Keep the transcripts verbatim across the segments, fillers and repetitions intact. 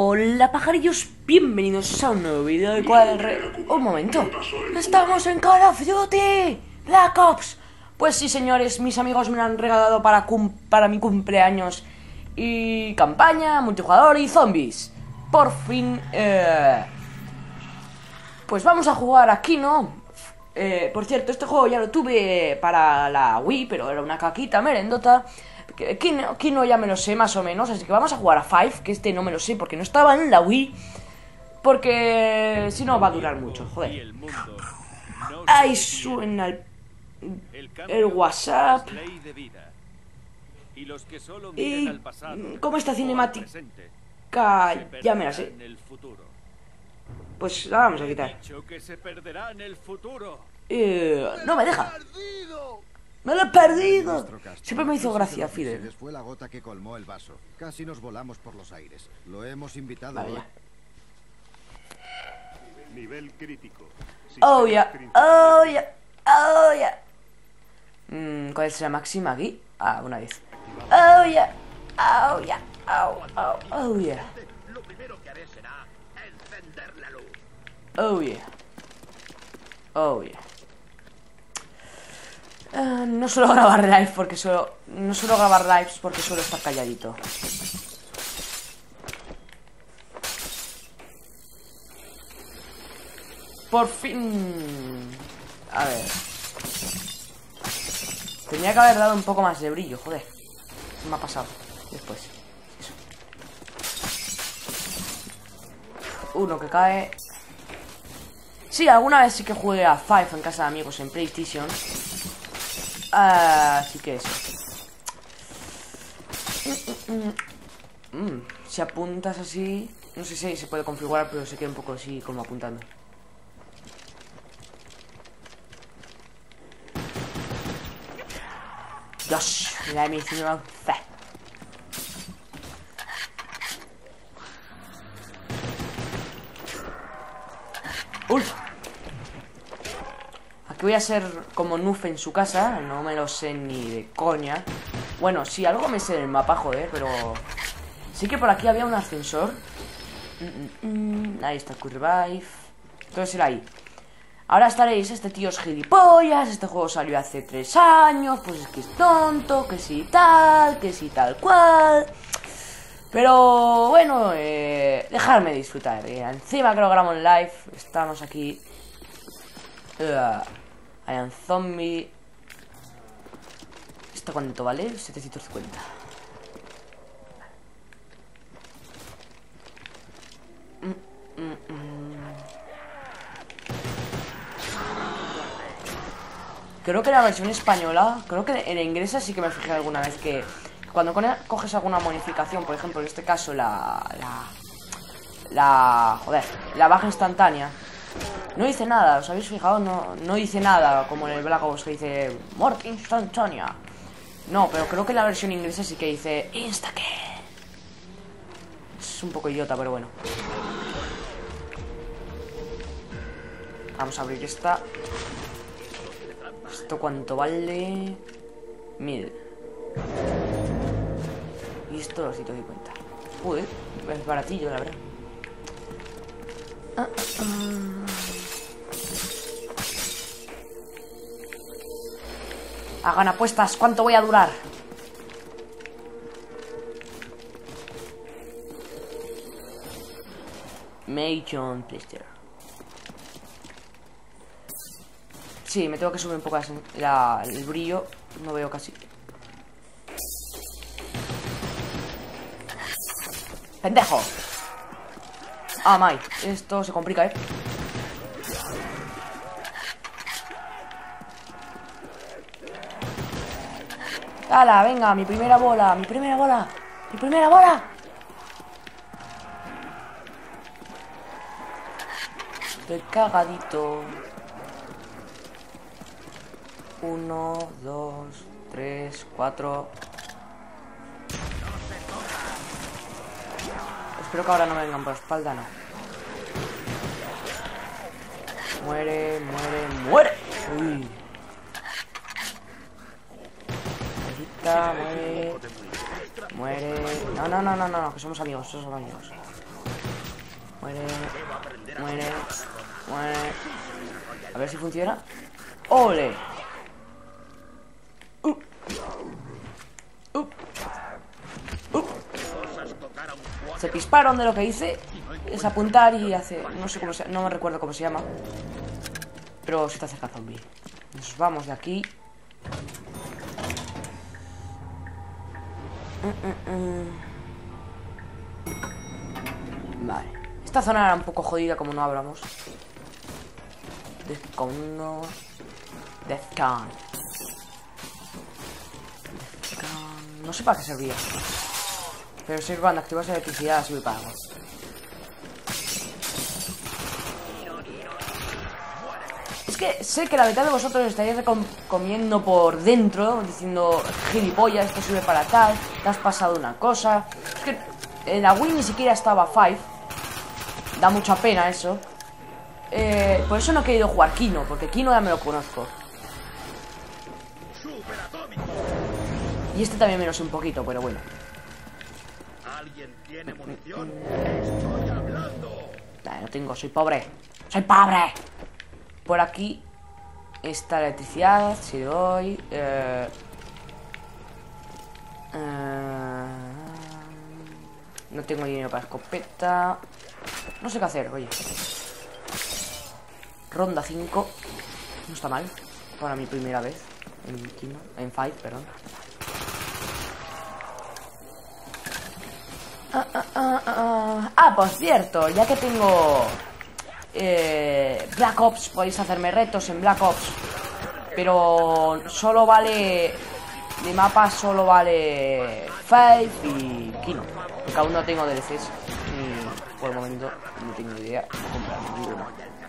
Hola pajarillos, bienvenidos a un nuevo vídeo del cual... Re... Un momento, estamos en Call of Duty Black Ops. Pues sí señores, mis amigos me lo han regalado para, cum... para mi cumpleaños. Y campaña, multijugador y zombies. Por fin, eh... pues vamos a jugar aquí, ¿no? Eh, por cierto, este juego ya lo tuve para la Wii, pero era una caquita merendota. Kino, Kino ya me lo sé más o menos, así que vamos a jugar a Five, que este no me lo sé porque no estaba en la Wii. Porque si no va a durar mucho, joder. Ahí suena el, el WhatsApp. Y como esta cinemática ya me la sé, pues la vamos a quitar. Eh, no me deja. ¡Me lo he perdido! Siempre me hizo gracia, Fidel. Fue la gota que colmó el vaso. Casi nos volamos por los aires. Lo hemos invitado vale, hoy. Nivel crítico. Oh, ya. Oh, ya. Oh, ya. Mm, ¿cuál es la máxima aquí? Ah, una vez. Oh, ya. Oh, ya. Oh, oh, oh, ya. Lo primero que haré será encender la luz. Oh, yeah. Oh, yeah. Uh, no suelo grabar live porque suelo... No suelo grabar lives porque suelo estar calladito. Por fin... A ver... Tenía que haber dado un poco más de brillo, joder. ¿Qué me ha pasado? Después. Eso. Uno que cae... Sí, alguna vez sí que jugué a Five en casa de amigos en PlayStation. Así que eso. mm, mm, mm. Si apuntas así, no sé si se puede configurar, pero se queda un poco así como apuntando. Dios, la emisión fe. Uf. Aquí voy a ser como Nuf en su casa. No me lo sé ni de coña. Bueno, sí, algo me sé del mapa, joder, pero... Sí que por aquí había un ascensor. mm, mm, mm. Ahí está, Quick Revive. Entonces era ahí. Ahora estaréis, este tío es gilipollas. Este juego salió hace tres años. Pues es que es tonto, que sí tal, que sí tal cual. Pero bueno, eh, dejarme disfrutar, eh. Encima que lo grabamos en live. Estamos aquí. uh, I am zombie. ¿Esto cuánto vale? setecientos cincuenta. mm, mm, mm. Creo que la versión española, creo que en inglesa sí que me fijé alguna vez que cuando coges alguna modificación, por ejemplo, en este caso la... La... La... Joder, la baja instantánea. No dice nada, ¿os habéis fijado? No, no dice nada, como en el Black Ops que dice muerte instantánea. No, pero creo que la versión inglesa sí que dice instakill. Es un poco idiota, pero bueno. Vamos a abrir esta. ¿Esto cuánto vale? Mil. Y esto doscientos cincuenta. Joder, es baratillo, la verdad. Ah, ah, ah. Hagan apuestas, ¿cuánto voy a durar? Major Plaster. Sí, me tengo que subir un poco la, el brillo. No veo casi. ¡Pendejo! Ah, my. Esto se complica, eh. ¡Hala! Venga, mi primera bola. Mi primera bola. Mi primera bola. Estoy cagadito. Uno, dos, tres, cuatro. Espero que ahora no me vengan por la espalda, no. Muere, muere, muere. Uy. Muere. Muere. No, no, no, no, no, que somos amigos, somos amigos. Muere. Muere. Muere. A ver si funciona. ¡Ole! Uh. Uh. Uh. Se pisparon de lo que hice. Es apuntar y hace... No sé cómo se... No me recuerdo cómo se llama. Pero se te acerca zombie. Nos vamos de aquí. Mm, mm, mm. Vale. Esta zona era un poco jodida como no hablamos. Defcon uno. Defcon. Defcon. No sé para qué servía. Pero si cuando activas la electricidad sirve para algo. Es que sé que la mitad de vosotros estaréis comiendo por dentro, diciendo gilipollas, esto sirve para tal, te has pasado una cosa. Es que en la Wii ni siquiera estaba Five. Da mucha pena eso. Eh, por eso no he querido jugar Kino, porque Kino ya me lo conozco. Y este también me lo sé un poquito, pero bueno. ¿Alguien tiene munición? Estoy hablando. Nah, no tengo, soy pobre. ¡Soy pobre! Por aquí está la electricidad, si doy... Eh, eh, no tengo dinero para escopeta. No sé qué hacer, oye. Ronda cinco. No está mal. Para mi primera vez. En Kino, en Five, perdón. Ah, ah, ah, ah. ah, por cierto, ya que tengo... Eh, Black Ops, podéis hacerme retos en Black Ops. Pero solo vale... De mapa solo vale Five y Kino, porque aún no tengo D L Cs. Y por el momento no tengo idea de comprar ninguno.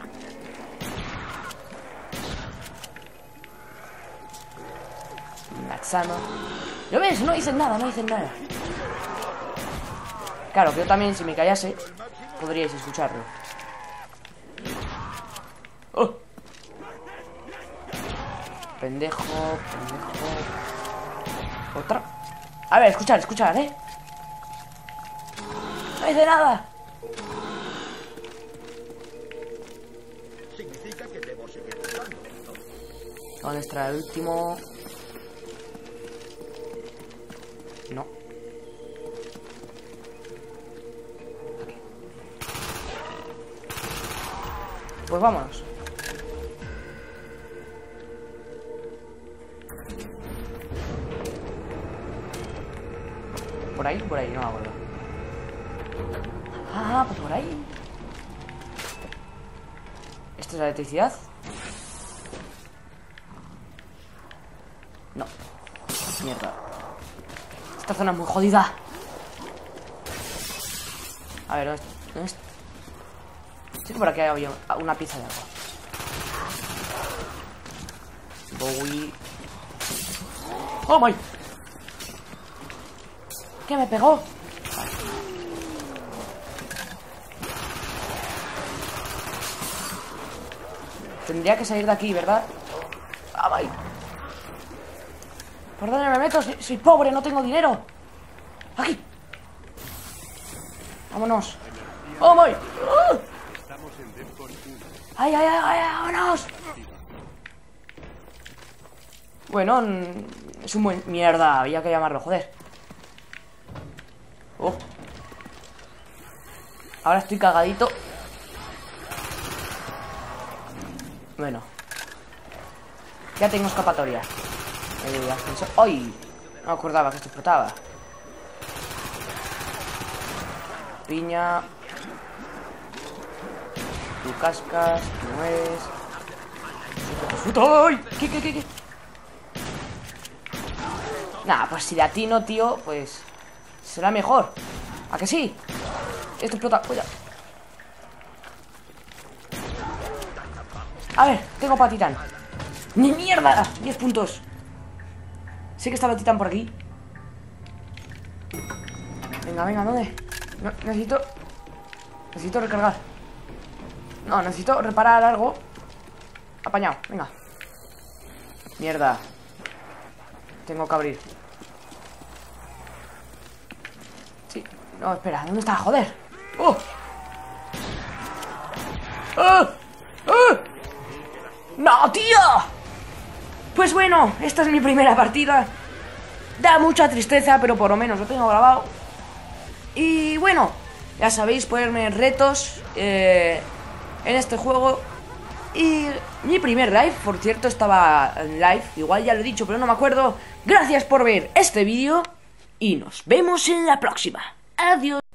Maxano. ¿Lo ves? No dicen nada, no dicen nada. Claro, que yo también, si me callase, podríais escucharlo. ¡Oh! Pendejo, pendejo. Otra. A ver, escuchar, escuchar, ¿eh? No dice nada. Significa que debo seguir jugando, ¿no? ¿Dónde está el último? No. Aquí. Pues vámonos. Por ahí, por ahí, no me acuerdo. Ah, pues por ahí. ¿Esta es la electricidad? No. Mierda. Esta zona es muy jodida. A ver, ¿dónde está? ¿Dónde está? Sí que por aquí había una pieza de agua. Bowie. ¡Oh, my! ¿Qué me pegó? Tendría que salir de aquí, ¿verdad? ¡Ah, my! ¿Por dónde me meto? Soy, soy pobre, no tengo dinero. ¡Aquí! Vámonos. ¡Oh, my! ¡Uh! ¡Ay, ay, ay, ay! ¡Vámonos! Bueno, es un buen... Mierda, había que llamarlo, joder. Oh. Ahora estoy cagadito. Bueno. Ya tengo escapatoria. El ascensor. ¡Ay! No me acordaba que esto explotaba. Piña. Tú cascas, tú mueres. ¡Ay! ¿Qué, qué, qué, qué? Nah, pues si latino, tío, pues... será mejor. ¿A que sí? Esto explota. Cuidado. A ver, tengo para titán. ¡Ni mierda! diez puntos. Sé que estaba el titán por aquí. Venga, venga, ¿dónde? No, necesito... Necesito recargar. No, necesito reparar algo. Apañado, venga. Mierda. Tengo que abrir. Sí, no, espera, ¿dónde está? Joder. ¡Oh! ¡Ah! ¡Ah! ¡No, tío! Pues bueno, esta es mi primera partida. Da mucha tristeza, pero por lo menos lo tengo grabado. Y bueno, ya sabéis, ponerme retos eh, en este juego. Y mi primer live, por cierto, estaba en live. Igual ya lo he dicho, pero no me acuerdo. Gracias por ver este vídeo. Y nos vemos en la próxima. Adiós.